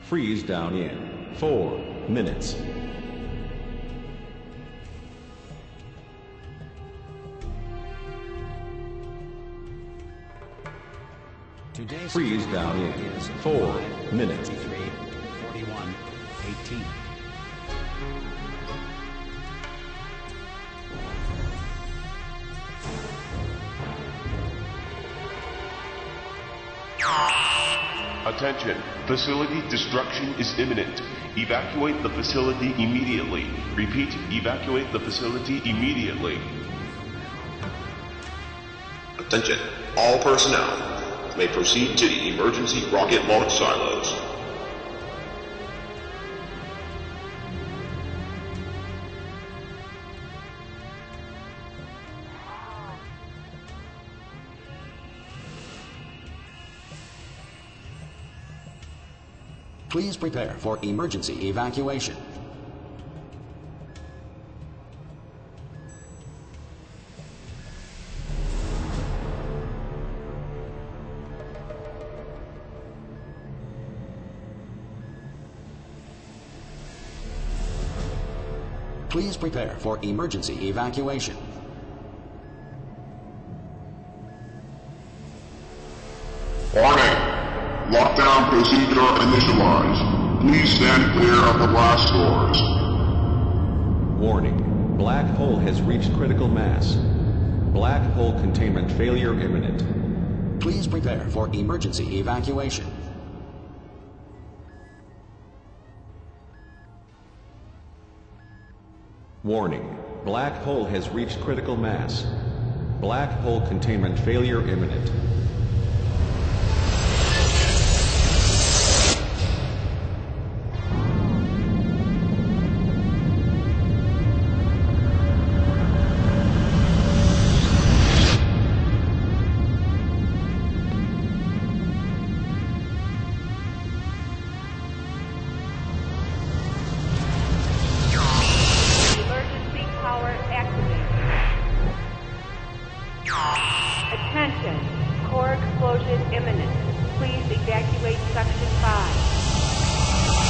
Freeze down in 4 minutes. Today's Freeze down in 4 minutes. 53, 41, 18. Attention, facility destruction is imminent. Evacuate the facility immediately. Repeat, evacuate the facility immediately. Attention, all personnel may proceed to the emergency rocket launch silos. Please prepare for emergency evacuation. Please prepare for emergency evacuation. Warning! Lockdown procedure initialized. Please stand clear of the blast doors. Warning. Black hole has reached critical mass. Black hole containment failure imminent. Please prepare for emergency evacuation. Warning. Black hole has reached critical mass. Black hole containment failure imminent. Attention, core explosion imminent. Please evacuate Section 5.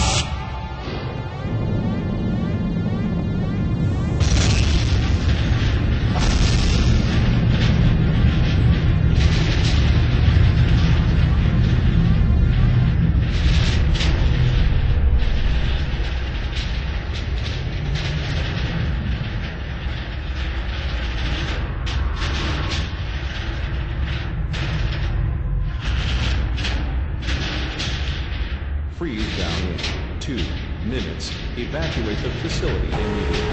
Freeze down in 2 minutes. Evacuate the facility immediately.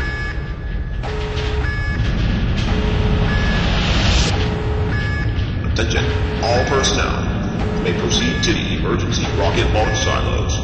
Attention, all personnel may proceed to the emergency rocket launch silos.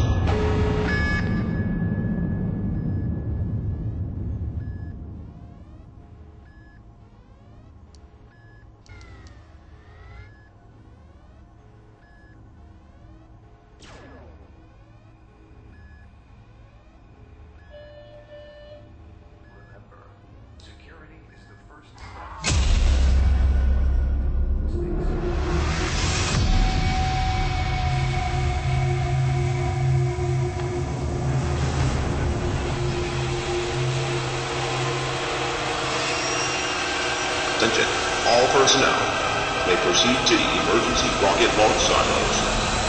Attention, all personnel may proceed to the emergency rocket launch silos.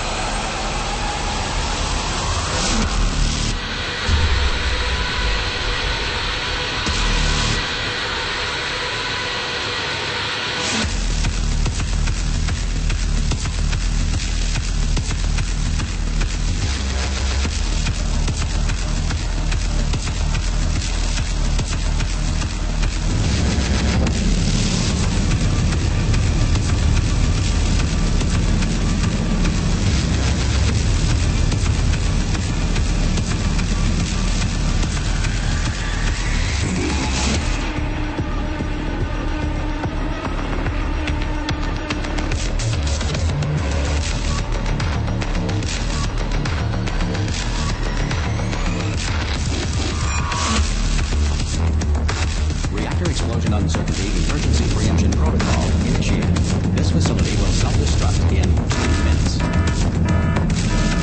Explosion uncertainty emergency preemption protocol initiated. This facility will self-destruct in 2 minutes.